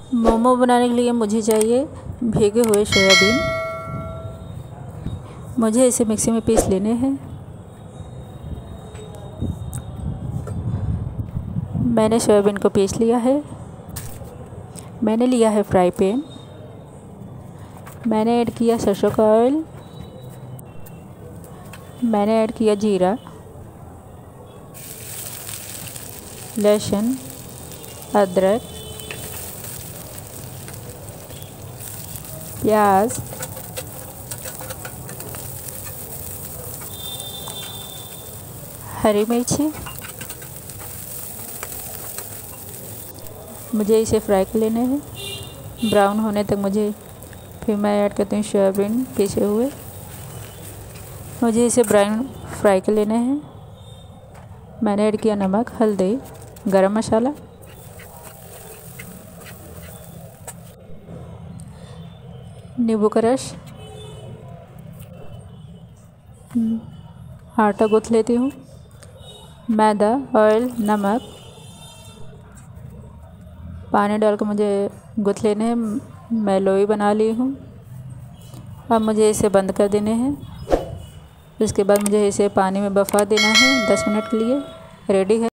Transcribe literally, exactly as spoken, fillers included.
मोमो बनाने के लिए मुझे चाहिए भीगे हुए सोयाबीन। मुझे इसे मिक्सी में पीस लेने हैं। मैंने सोयाबीन को पीस लिया है। मैंने लिया है फ्राई पैन। मैंने ऐड किया सरसों का ऑयल। मैंने ऐड किया जीरा, लहसुन, अदरक, प्याज, हरी मिर्ची। मुझे इसे फ्राई कर लेने हैं ब्राउन होने तक। मुझे फिर मैं ऐड करती हूँ सोयाबीन पीसे हुए। मुझे इसे ब्राउन फ्राई कर लेने हैं। मैंने ऐड किया नमक, हल्दी, गरम मसाला, नींबू का रस। आटा गूँथ लेती हूँ। मैदा, ऑयल, नमक, पानी डालकर मुझे गूँथ लेने हैं। मैं लोई बना ली हूँ। अब मुझे इसे बंद कर देने हैं। इसके बाद मुझे इसे पानी में बफा देना है दस मिनट के लिए। रेडी है।